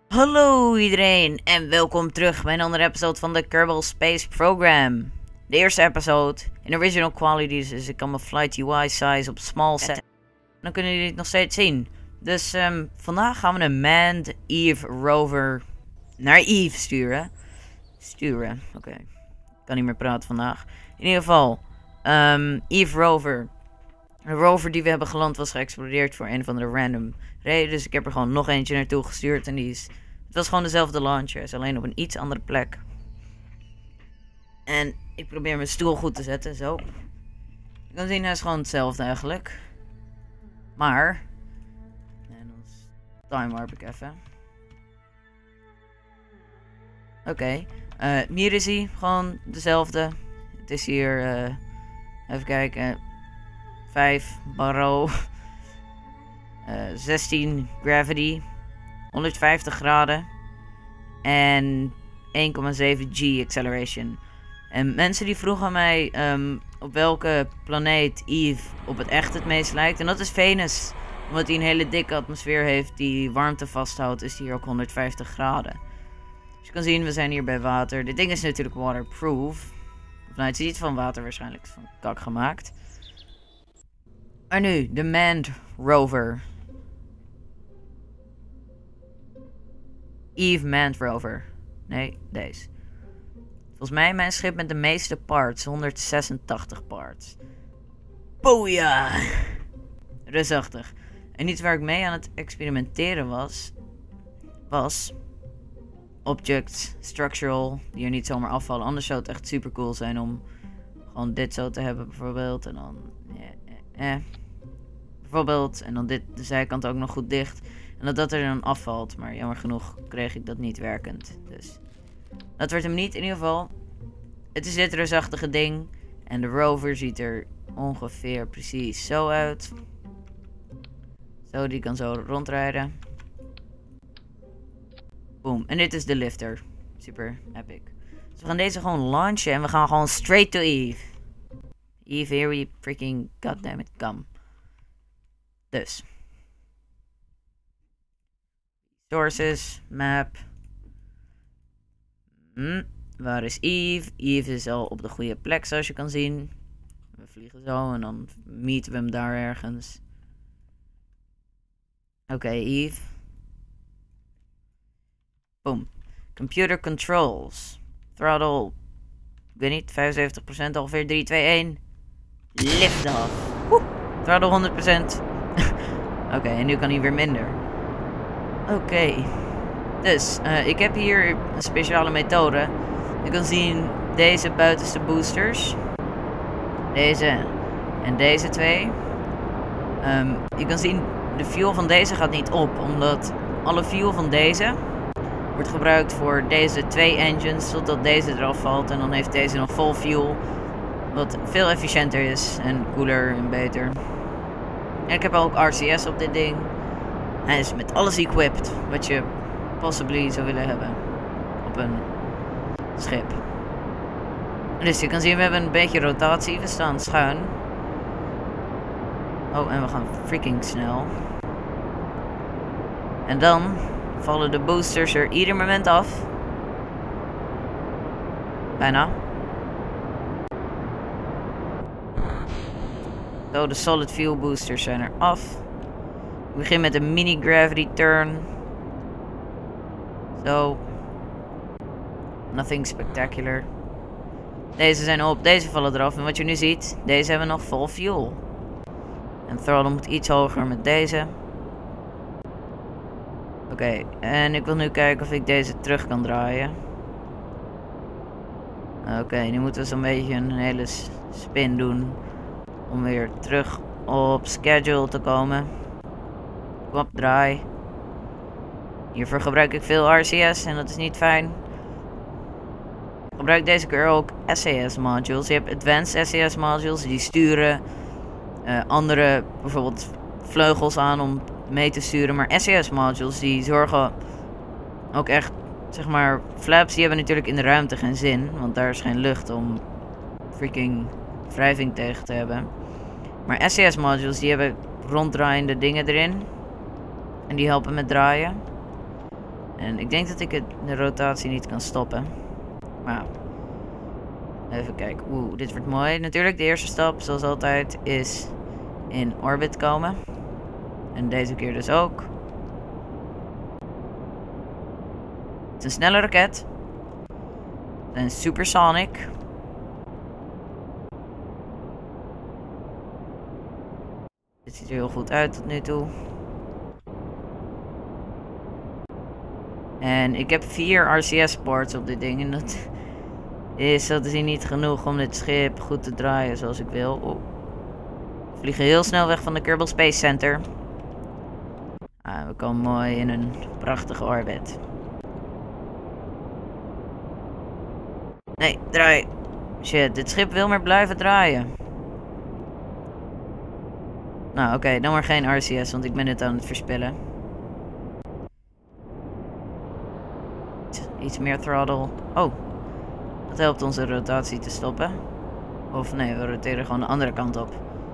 Hallo iedereen en welkom terug bij een andere episode van de Kerbal Space Program. De eerste episode in original quality, dus ik kan mijn flight UI size op small zetten. Dan kunnen jullie het nog steeds zien. Dus vandaag gaan we een manned Eve rover naar Eve sturen. Oké. Ik kan niet meer praten vandaag. In ieder geval, Eve rover. De rover die we hebben geland was geëxplodeerd voor een of andere random reden. Dus ik heb er gewoon nog eentje naartoe gestuurd. En het was gewoon dezelfde launcher. Is alleen op een iets andere plek. En ik probeer mijn stoel goed te zetten. Zo. Je kan zien, hij is gewoon hetzelfde eigenlijk. Maar. En dan time warp ik even. Oké. Hier is hij. Gewoon dezelfde. Het is hier. Even kijken. 5 barrow. 16 gravity. 150 graden. En 1,7 G acceleration. En mensen die vroegen mij op welke planeet Eve op het echt het meest lijkt. En dat is Venus. Omdat hij een hele dikke atmosfeer heeft die warmte vasthoudt, is hier ook 150 graden. Dus je kan zien, we zijn hier bij water. Dit ding is natuurlijk waterproof. Of nou, het is niet van water waarschijnlijk, van kak gemaakt. Maar nu, de manned rover. Eve manned rover. Nee, deze. Volgens mij mijn schip met de meeste parts. 186 parts. Boeia! Reusachtig. En iets waar ik mee aan het experimenteren was objects, structural, die er niet zomaar afvallen. Anders zou het echt super cool zijn om gewoon dit zo te hebben bijvoorbeeld. En dan bijvoorbeeld. En dan dit, de zijkant ook nog goed dicht. En dat er dan afvalt. Maar jammer genoeg kreeg ik dat niet werkend. Dus dat wordt hem niet. In ieder geval. Het is dit reusachtige ding. En de rover ziet er ongeveer precies zo uit. Zo, die kan zo rondrijden. Boom. En dit is de lifter. Super epic. Dus we gaan deze gewoon launchen. En we gaan gewoon straight to Eve. Eve, here we freaking goddammit come. Dus. Sources, map. Waar is Eve? Eve is al op de goede plek zoals je kan zien. We vliegen zo en dan meeten we hem daar ergens. Oké, Eve. Boom. Computer controls. Throttle. Ik weet niet, 75% ongeveer. 3, 2, 1. Lift off. Throttle 100%. Oké, en nu kan hij weer minder. Oké. Dus, ik heb hier een speciale methode. Je kan zien deze buitenste boosters. Deze en deze twee. Je kan zien, de fuel van deze gaat niet op. Omdat alle fuel van deze wordt gebruikt voor deze twee engines. Totdat deze eraf valt. En dan heeft deze nog vol fuel. Wat veel efficiënter is. En cooler en beter. En ik heb ook RCS op dit ding. Hij is met alles equipped wat je possibly zou willen hebben op een schip. Dus je kan zien, we hebben een beetje rotatie. We staan schuin. Oh, en we gaan freaking snel. En dan vallen de boosters er ieder moment af. Bijna. Zo, de solid fuel boosters zijn er af. Ik begin met een mini gravity turn. Zo. Nothing spectacular. Deze zijn op, deze vallen eraf. En wat je nu ziet, deze hebben nog vol fuel. En throttle moet iets hoger met deze. Oké, en ik wil nu kijken of ik deze terug kan draaien. Oké, nu moeten we zo'n beetje een hele spin doen. Om weer terug op schedule te komen. Kom op, draai. Hiervoor gebruik ik veel RCS en dat is niet fijn. Ik gebruik deze keer ook SAS modules. Je hebt advanced SAS modules die sturen andere bijvoorbeeld vleugels aan om mee te sturen. Maar SAS modules die zorgen ook echt, zeg maar, flaps die hebben natuurlijk in de ruimte geen zin. Want daar is geen lucht om freaking wrijving tegen te hebben. Maar SAS modules die hebben ronddraaiende dingen erin. En die helpen met draaien. En ik denk dat ik de rotatie niet kan stoppen. Maar even kijken. Oeh, dit wordt mooi. Natuurlijk, de eerste stap, zoals altijd, is in orbit komen. En deze keer dus ook. Het is een snelle raket. Een supersonic. Dit ziet er heel goed uit tot nu toe. En ik heb 4 RCS-ports op dit ding. En dat is zo te zien niet genoeg om dit schip goed te draaien zoals ik wil. Oh. We vliegen heel snel weg van de Kerbal Space Center. We komen mooi in een prachtige orbit. Nee, draai. Shit, dit schip wil maar blijven draaien. Nou, oké, dan maar geen RCS, want ik ben het aan het verspillen. Iets meer throttle. Oh, dat helpt onze rotatie te stoppen. Of nee, we roteren gewoon de andere kant op.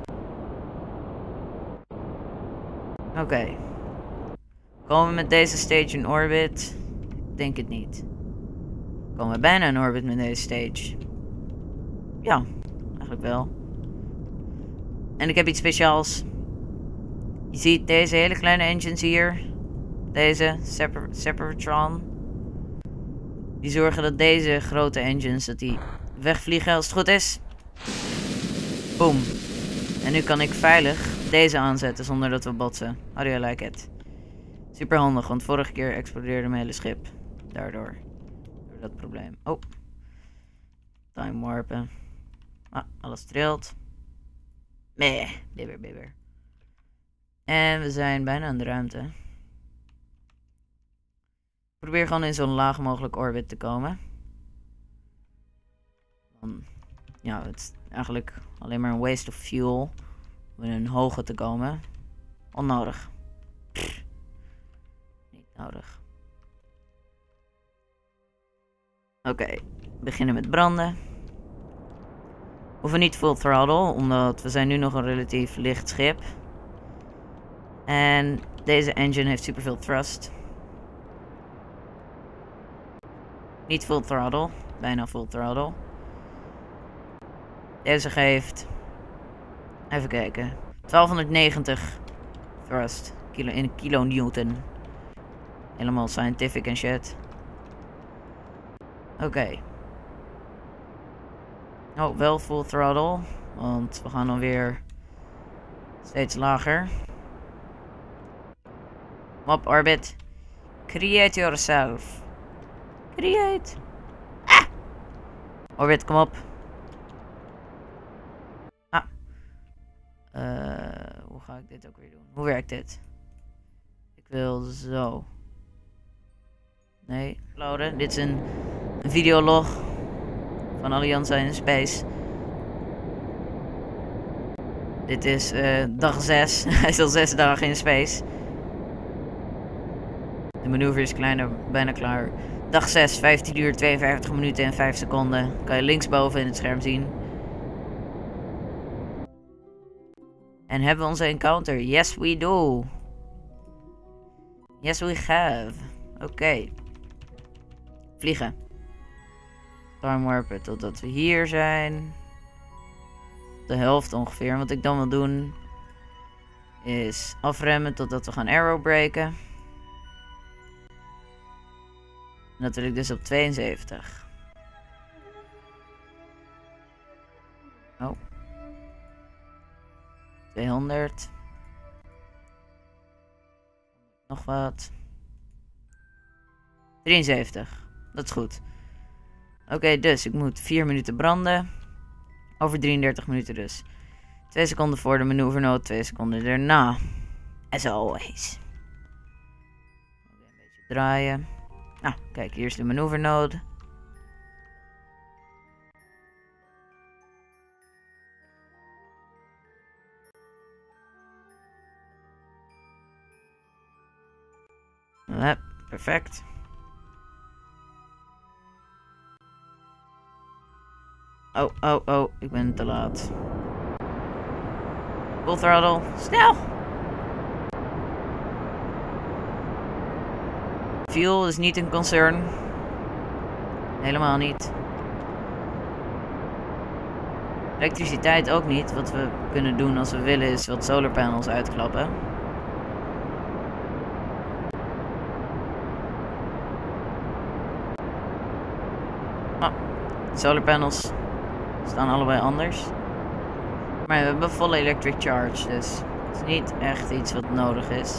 Oké. Komen we met deze stage in orbit? Ik denk het niet. Komen we bijna in orbit met deze stage? Ja, eigenlijk wel. En ik heb iets speciaals. Je ziet deze hele kleine engines hier. Deze Separatron. Die zorgen dat deze grote engines dat die wegvliegen als het goed is. Boom. En nu kan ik veilig deze aanzetten zonder dat we botsen. How do you like it? Super handig, want vorige keer explodeerde mijn hele schip. Daardoor. Door dat probleem. Oh. Time warpen. Ah, alles trilt. Meh, bibber. En we zijn bijna in de ruimte. Ik probeer gewoon in zo'n laag mogelijk orbit te komen. Dan, ja, het is eigenlijk alleen maar een waste of fuel om in een hoge te komen. Onnodig. Pff, niet nodig. Oké, beginnen met branden. We hoeven niet full throttle, omdat we zijn nu nog een relatief licht schip. En deze engine heeft superveel thrust. Niet full throttle, bijna full throttle. Deze geeft, even kijken, 1290 thrust in kilonewton. Helemaal scientific en shit. Oké. Oh, wel full throttle, want we gaan dan weer steeds lager. Op orbit. Create yourself. Create. Ah! Orbit, kom op. Ah. Hoe ga ik dit ook weer doen? Hoe werkt dit? Ik wil zo. Nee, loaden. Dit is een videolog van Alianza in Space. Dit is dag 6. Hij is al 6 dagen in space. De manoeuvre is bijna klaar. Dag 6, 15 uur, 52 minuten en 5 seconden. Kan je linksboven in het scherm zien. En hebben we onze encounter? Yes, we do. Yes, we have. Oké. Vliegen. Time warpen totdat we hier zijn. De helft ongeveer. En wat ik dan wil doen is afremmen totdat we gaan aerobraken. En dat wil ik dus op 72. Oh. 200. Nog wat. 73. Dat is goed. Oké, dus ik moet 4 minuten branden. Over 33 minuten dus. 2 seconden voor de manoeuvernood, 2 seconden daarna. As always. Een beetje draaien. Nou, kijk, hier is de manoeuvernode. Perfect. Oh, ik ben te laat. Full throttle, snel! Fuel is niet een concern. Helemaal niet. Elektriciteit ook niet. Wat we kunnen doen als we willen is wat solarpanels uitklappen. Oh, solarpanels staan allebei anders. Maar we hebben volle electric charge, dus het is niet echt iets wat nodig is.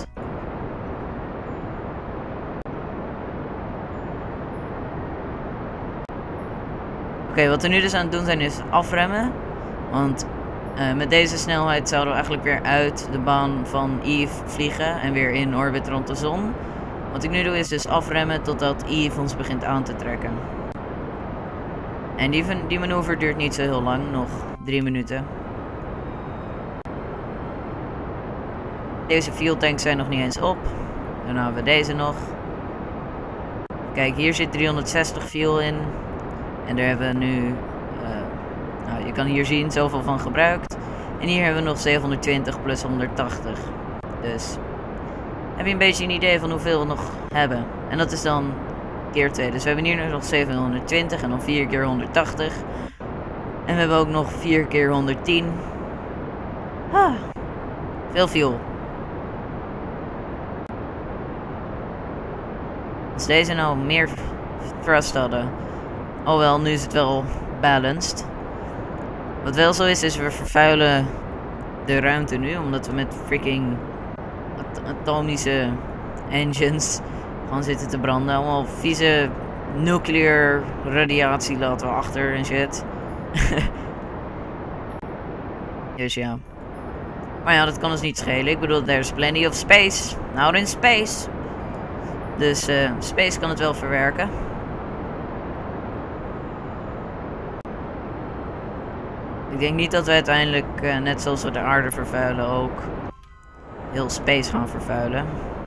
Oké, wat we nu dus aan het doen zijn is afremmen. Want met deze snelheid zouden we eigenlijk weer uit de baan van Eve vliegen en weer in orbit rond de zon. Wat ik nu doe is dus afremmen totdat Eve ons begint aan te trekken. En die manoeuvre duurt niet zo heel lang, nog 3 minuten. Deze fuel tanks zijn nog niet eens op. Dan hebben we deze nog. Kijk, hier zit 360 fuel in. En daar hebben we nu, nou je kan hier zien, zoveel van gebruikt. En hier hebben we nog 720 plus 180. Dus heb je een beetje een idee van hoeveel we nog hebben. En dat is dan keer 2. Dus we hebben hier nog 720 en dan 4 keer 180. En we hebben ook nog 4 keer 110. Veel fuel. Als deze nou meer thrust hadden. Oh wel, nu is het wel balanced. Wat wel zo is we vervuilen de ruimte nu. Omdat we met freaking atomische engines gewoon zitten te branden. Allemaal vieze nuclear radiatie laten we achter en shit. Dus ja. Maar ja, dat kan ons niet schelen. Ik bedoel, there's plenty of space. Out in space. Dus space kan het wel verwerken. Ik denk niet dat we uiteindelijk, net zoals we de aarde vervuilen, ook heel space gaan vervuilen.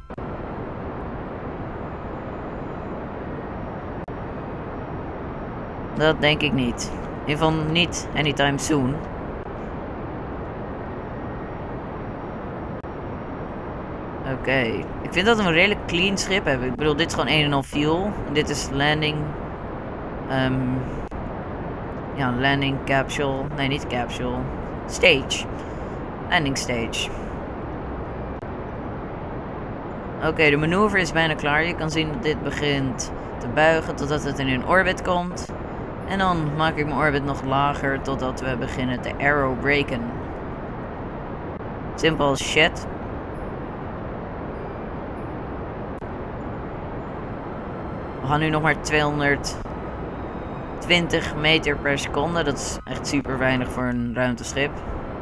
Dat denk ik niet. In ieder geval niet anytime soon. Oké. Ik vind dat we een redelijk clean schip hebben. Ik bedoel, dit is gewoon 1,5 fuel. En dit is landing. Ja, landing capsule. Nee, niet capsule. Stage. Landing stage. Oké, de manoeuvre is bijna klaar. Je kan zien dat dit begint te buigen totdat het in een orbit komt. En dan maak ik mijn orbit nog lager totdat we beginnen te aerobraken. Simpel als shit. We gaan nu nog maar 220 meter per seconde. Dat is echt super weinig voor een ruimteschip.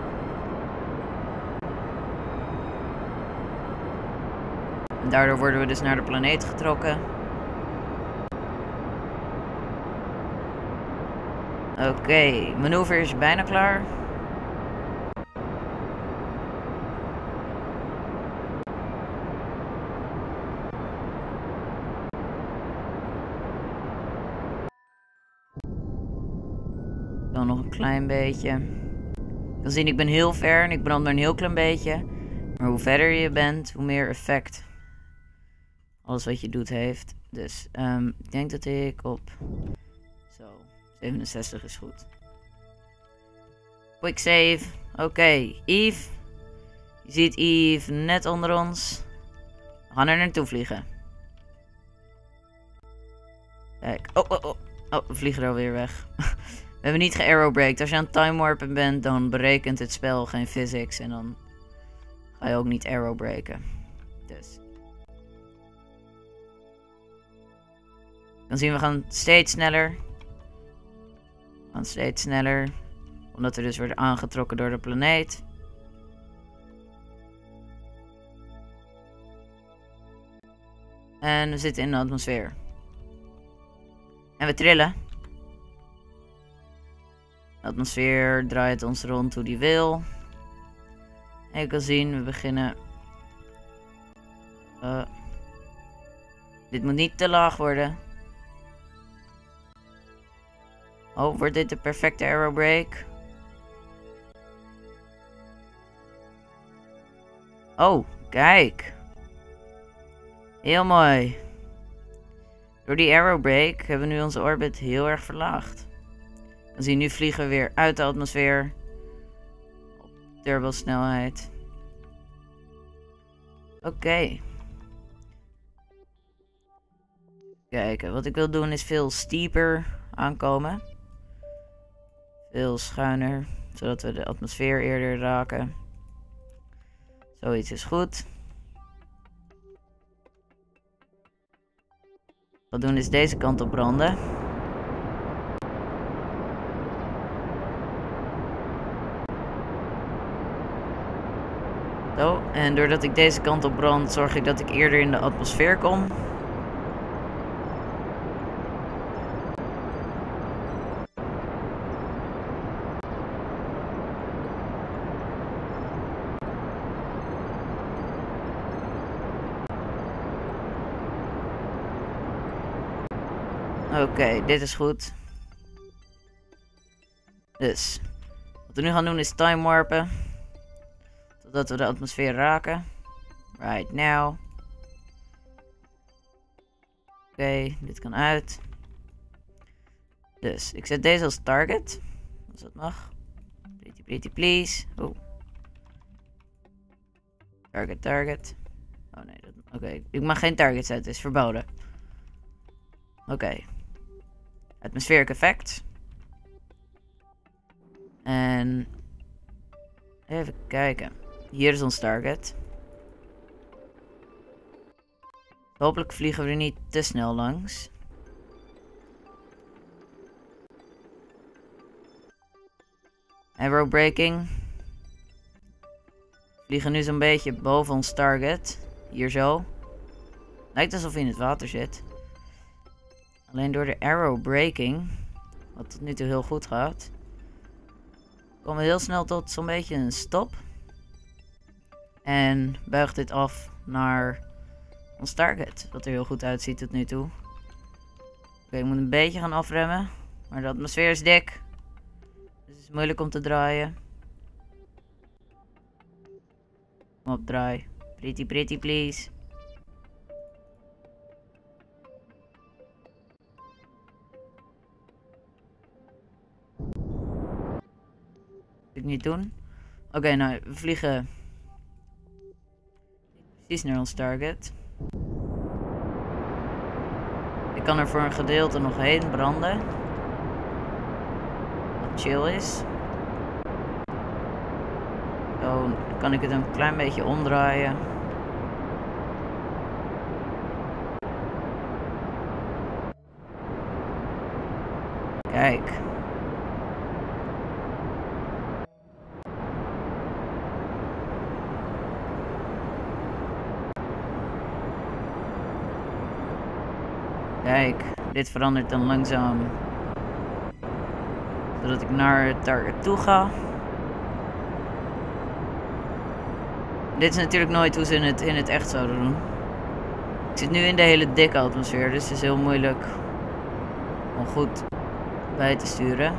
En daardoor worden we dus naar de planeet getrokken. Oké, manoeuvre is bijna klaar. Dan nog een klein beetje. Je kan zien, ik ben heel ver en ik brand maar een heel klein beetje. Maar hoe verder je bent, hoe meer effect alles wat je doet heeft. Dus ik denk dat ik op... Zo, 67 is goed. Quick save. Oké, Eve. Je ziet Eve net onder ons. We gaan er naartoe vliegen. Kijk. Oh, we vliegen er alweer weg. We hebben niet geaerobraked. Als je aan het time warpen bent, dan berekent het spel geen physics. En dan ga je ook niet aerobraken. Dus. Dan zien we gaan steeds sneller. We gaan steeds sneller. Omdat we dus worden aangetrokken door de planeet. En we zitten in de atmosfeer. En we trillen. De atmosfeer draait ons rond hoe die wil. En je kan zien, we beginnen... dit moet niet te laag worden. Oh, wordt dit de perfecte aerobrake? Oh, kijk. Heel mooi. Door die aerobrake hebben we nu onze orbit heel erg verlaagd. Dan zie je, nu vliegen we weer uit de atmosfeer. Op turbosnelheid. Oké. Kijken, wat ik wil doen is veel steeper aankomen. Veel schuiner, zodat we de atmosfeer eerder raken. Zoiets is goed. Wat we doen is deze kant op branden. Zo, en doordat ik deze kant op brand, zorg ik dat ik eerder in de atmosfeer kom. Oké, dit is goed. Dus, wat we nu gaan doen is time warpen. Totdat we de atmosfeer raken. Right now. Oké, dit kan uit. Dus, ik zet deze als target. Als dat mag. Pretty, pretty, please. Oh. Target, target. Oh nee, oké. Ik mag geen target zetten, het is verboden. Oké. Atmospheric effect. En even kijken. Hier is ons target. Hopelijk vliegen we er niet te snel langs. Aerobraking. Vliegen nu zo'n beetje boven ons target. Hier zo. Lijkt alsof hij in het water zit. Alleen door de aerobraking, wat tot nu toe heel goed gaat, komen we heel snel tot zo'n beetje een stop. En buigt dit af naar ons target, wat er heel goed uitziet tot nu toe. Oké, ik moet een beetje gaan afremmen, maar de atmosfeer is dik. Dus het is moeilijk om te draaien. Kom op, draai. Pretty, pretty, please. Ik niet doen. Oké, nou, we vliegen precies naar ons target. Ik kan er voor een gedeelte nog heen branden. Wat chill is. Zo, dan kan ik het een klein beetje omdraaien. Kijk. Kijk, dit verandert dan langzaam. Zodat ik naar het target toe ga. Dit is natuurlijk nooit hoe ze het in het echt zouden doen. Ik zit nu in de hele dikke atmosfeer, dus het is heel moeilijk om goed bij te sturen.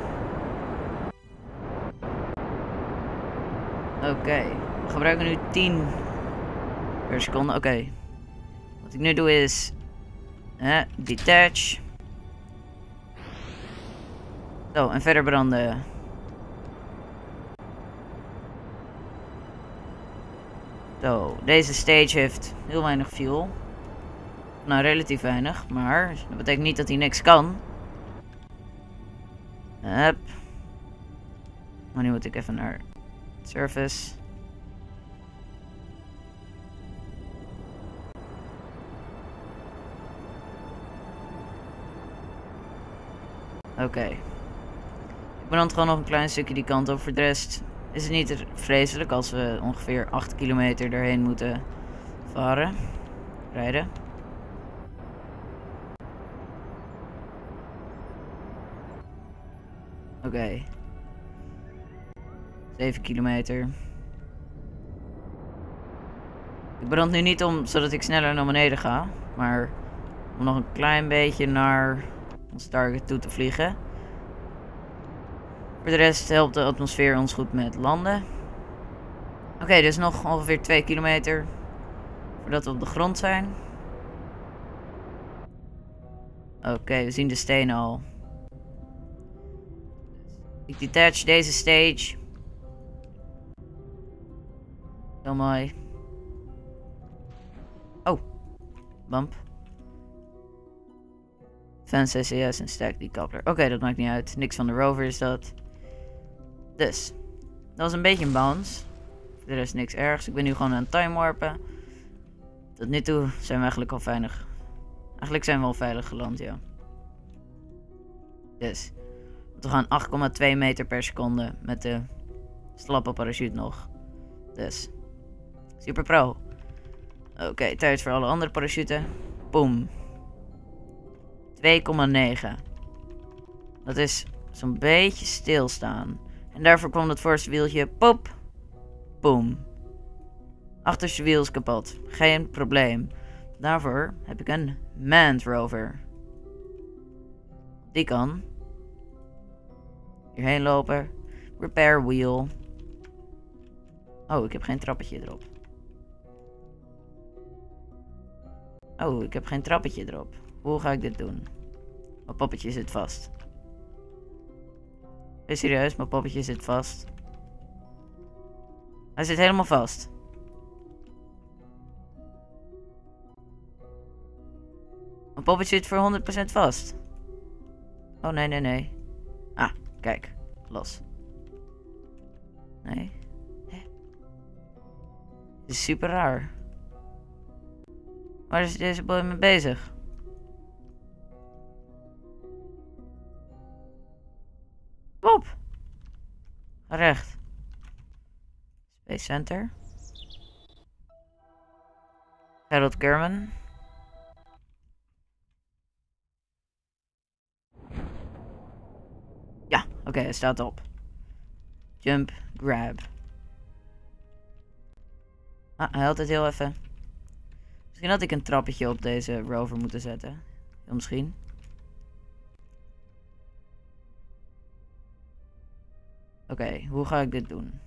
Oké, we gebruiken nu 10 per seconde. Oké. Wat ik nu doe is detach. Zo, en verder branden. Zo, deze stage heeft heel weinig fuel. Nou, relatief weinig, maar dat betekent niet dat hij niks kan. Hup. Maar nu moet ik even naar surface. Oké. Ik brand gewoon nog een klein stukje die kant op. Voor de rest is het niet vreselijk als we ongeveer 8 kilometer erheen moeten varen. Rijden. Oké. 7 kilometer. Ik brand nu niet om zodat ik sneller naar beneden ga. Maar om nog een klein beetje naar ons target toe te vliegen. Voor de rest helpt de atmosfeer ons goed met landen. Oké, dus nog ongeveer 2 kilometer voordat we op de grond zijn. Oké, we zien de stenen al. Ik detach deze stage. Heel mooi. Oh. Bump. Fence SCS en stack decoupler. Oké, dat maakt niet uit. Niks van de rover is dat. Dus. Dat was een beetje een bounce. Er is niks ergs. Ik ben nu gewoon aan het time warpen. Tot nu toe zijn we eigenlijk al veilig. Eigenlijk zijn we al veilig geland, ja. Dus. We gaan 8,2 meter per seconde met de slappe parachute nog. Dus. Super pro. Oké, tijd voor alle andere parachuten. Boom. 2,9. Dat is zo'n beetje stilstaan. En daarvoor kwam het voorste wieltje. Pop. Boom. Achterste wiel is kapot. Geen probleem. Daarvoor heb ik een manned rover. Die kan hierheen lopen. Repair wheel. Oh, ik heb geen trappetje erop. Oh, ik heb geen trappetje erop. Hoe ga ik dit doen? Mijn poppetje zit vast. Is serieus? Mijn poppetje zit vast. Hij zit helemaal vast. Mijn poppetje zit voor 100% vast. Oh, nee, nee, nee. Ah, kijk. Los. Nee. Hè? Dit is super raar. Waar is deze boy mee bezig? Pop. Ga recht. Space Center. Harold Kerman. Ja, oké, hij staat op. Jump, grab. Ah, hij had het heel even. Misschien had ik een trappetje op deze rover moeten zetten. Heel misschien. Oké, hoe ga ik dit doen?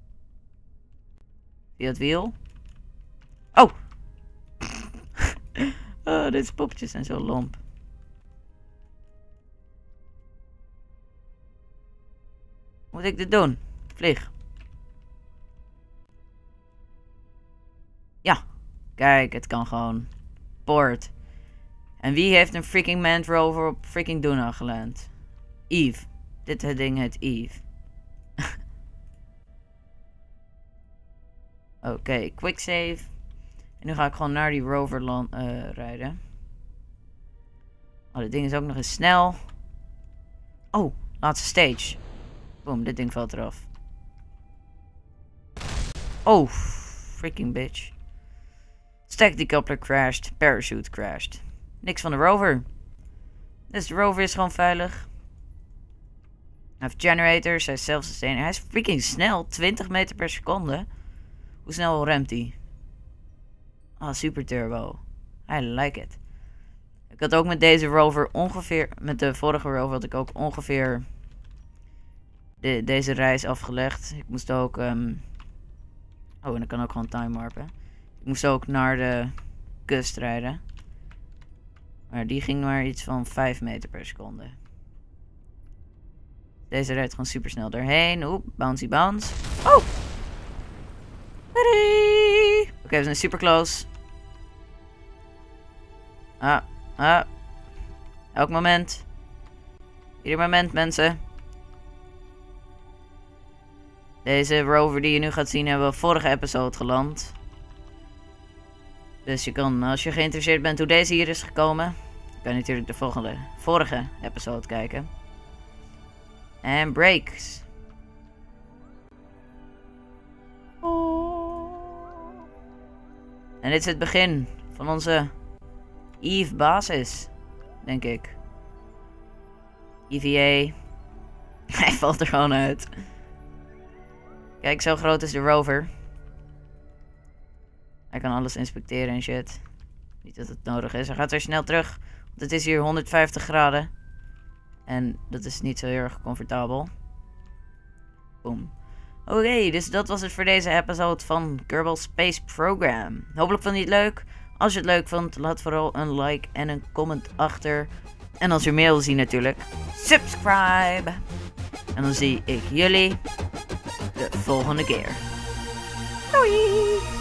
Via het wiel? Oh! Oh, deze poppetjes zijn zo lomp. Hoe moet ik dit doen? Vlieg. Ja. Kijk, het kan gewoon. Poort. En wie heeft een freaking manned rover op freaking Duna geland? Eve. Dit ding heet Eve. Oké, quick save. En nu ga ik gewoon naar die rover rijden. Oh, dit ding is ook nog eens snel. Oh, laatste stage. Boom, dit ding valt eraf. Oh, freaking bitch. Stack decoupler crashed. Parachute crashed. Niks van de rover. Dus de rover is gewoon veilig. Hij heeft generators. Hij is self-sustaining. Hij is freaking snel. 20 meter per seconde. Hoe snel remt hij? Ah, super turbo. I like it. Ik had ook met deze rover ongeveer... Met de vorige rover had ik ook ongeveer... Deze reis afgelegd. Ik moest ook... Oh, en dan kan ook gewoon time warpen. Ik moest ook naar de kust rijden. Maar die ging maar iets van 5 meter per seconde. Deze rijdt gewoon super snel doorheen. Oep, bouncy bounce. Oh! Oké, we zijn super close. Elk moment. Ieder moment, mensen. Deze rover die je nu gaat zien hebben we vorige episode geland. Dus je kan, als je geïnteresseerd bent hoe deze hier is gekomen, kan je natuurlijk de vorige episode kijken. En brakes. En dit is het begin van onze Eve basis, denk ik. EVA. Hij valt er gewoon uit. Kijk, zo groot is de rover. Hij kan alles inspecteren en shit. Niet dat het nodig is. Hij gaat weer snel terug. Want het is hier 150 graden. En dat is niet zo heel erg comfortabel. Boom. Oké, dus dat was het voor deze episode van Kerbal Space Program. Hopelijk vond je het leuk. Als je het leuk vond, laat vooral een like en een comment achter. En als je meer wil zien natuurlijk, subscribe. En dan zie ik jullie de volgende keer. Doei!